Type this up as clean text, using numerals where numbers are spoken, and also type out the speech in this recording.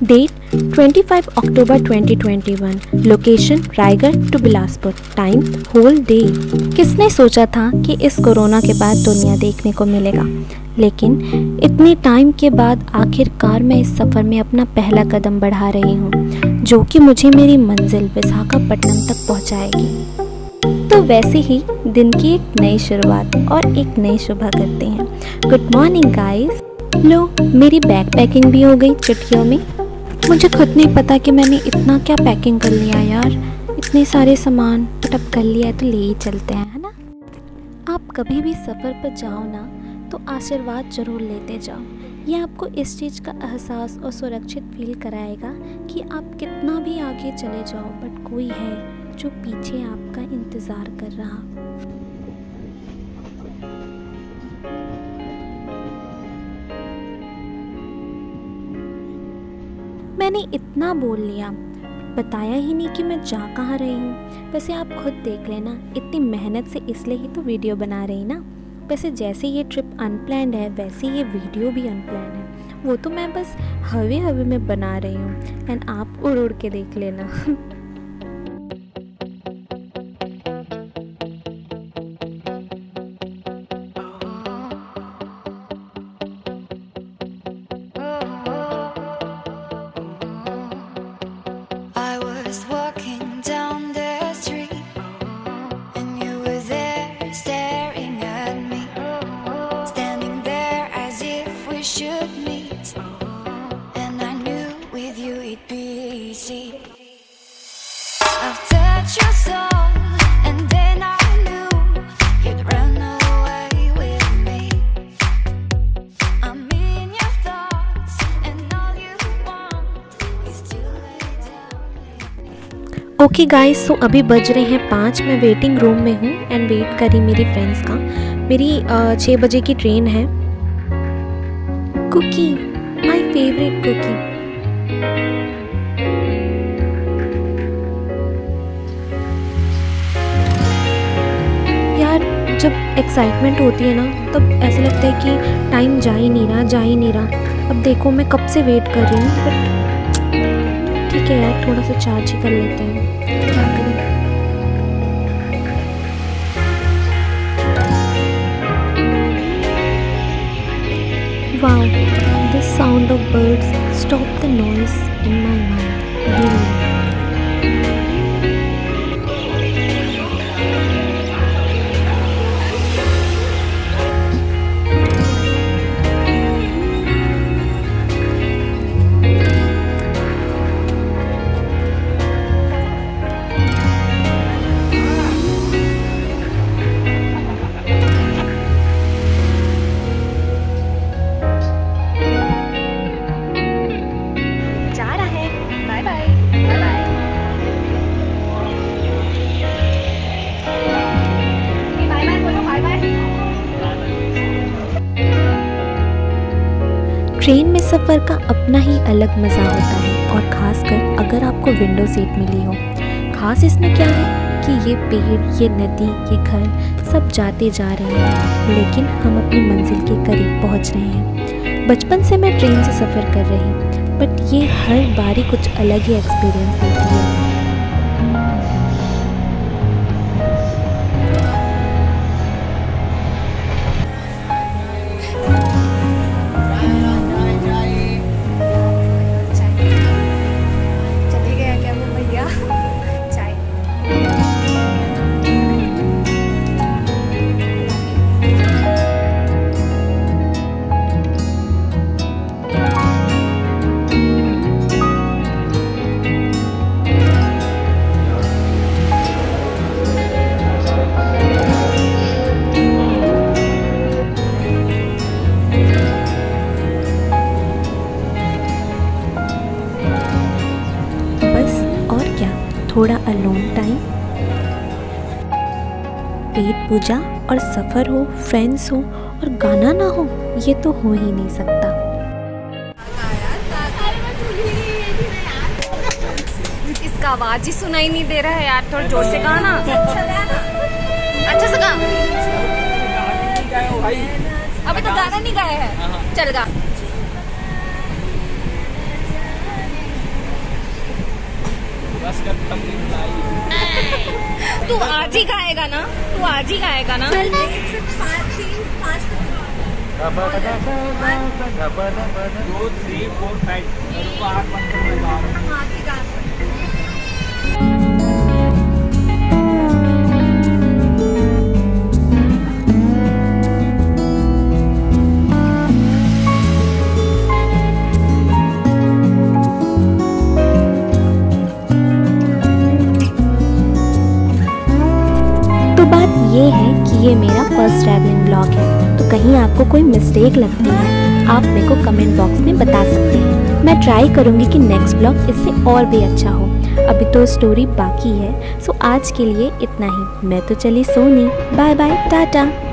Date 25 October 2021, location Raigarh to Bilaspur, time whole day. किसने सोचा था कि इस कोरोना के बाद दुनिया देखने को मिलेगा, लेकिन इतने टाइम के बाद आखिरकार मैं इस सफ़र में अपना पहला कदम बढ़ा रही हूँ, जो कि मुझे मेरी मंजिल विशाखापट्टनम तक पहुँचाएगी। तो वैसे ही दिन की एक नई शुरुआत और एक नई सुबह करते हैं। Good morning guys. लो, मेरी बैग पैकिंग भी हो गई चुटकियों में। मुझे खुद नहीं पता कि मैंने इतना क्या पैकिंग कर लिया यार, इतने सारे सामान, बट अब कर लिया है तो ले ही चलते हैं, है ना। आप कभी भी सफ़र पर जाओ ना तो आशीर्वाद ज़रूर लेते जाओ। ये आपको इस चीज़ का एहसास और सुरक्षित फील कराएगा कि आप कितना भी आगे चले जाओ, बट कोई है जो पीछे आपका इंतज़ार कर रहा। मैंने इतना बोल लिया, बताया ही नहीं कि मैं जा कहाँ रही हूँ। वैसे आप खुद देख लेना, इतनी मेहनत से इसलिए ही तो वीडियो बना रही ना। वैसे जैसे ये ट्रिप अनप्लैंड है, वैसे ये वीडियो भी अनप्लैंड है। वो तो मैं बस हवे हवे में बना रही हूँ, एंड आप उड़ उड़ के देख लेना। ओके गाइस, सो अभी बज रहे हैं 5। मैं वेटिंग रूम में हूँ एंड वेट करी मेरी फ्रेंड्स का। मेरी 6 बजे की ट्रेन है। Cookie, my favourite cookie. यार, जब एक्साइटमेंट होती है ना तब ऐसा लगता है कि टाइम जा ही नहीं रहा। अब देखो मैं कब से वेट कर रही हूँ, बट ठीक है यार, थोड़ा सा चार्ज ही कर लेते हैं, क्या करें। Wow, this sound of birds stop the noise in my mind. Train में सफ़र का अपना ही अलग मज़ा होता है, और ख़ासकर अगर आपको विंडो सीट मिली हो। ख़ास इसमें क्या है कि ये पेड़, ये नदी, ये घर सब जाते जा रहे हैं, लेकिन हम अपनी मंजिल के करीब पहुंच रहे हैं। बचपन से मैं ट्रेन से सफ़र कर रही, बट ये हर बारी कुछ अलग ही एक्सपीरियंस देती है। थोड़ा अलोन टाइम, पेट पूजा और सफ़र हो, फ्रेंड्स हो और गाना ना हो, ये तो हो ही नहीं सकता। इसका आवाज ही सुनाई नहीं दे रहा है यार, थोड़ा जोर से गा ना। अच्छा से गा। अभी तो गाना नहीं गाया है, चल गा। तू आज ही गाएगा ना? तू आज ही गाएगा ना? चल 5 2 3 4 5 8 तो बात ये है कि ये मेरा फर्स्ट ट्रैवलिंग ब्लॉग है, तो कहीं आपको कोई मिस्टेक लगती है आप मेरे को कमेंट बॉक्स में बता सकते हैं। मैं ट्राई करूँगी कि नेक्स्ट ब्लॉग इससे और भी अच्छा हो। अभी तो स्टोरी बाकी है, सो आज के लिए इतना ही। मैं तो चली सोनी, बाय बाय, टाटा।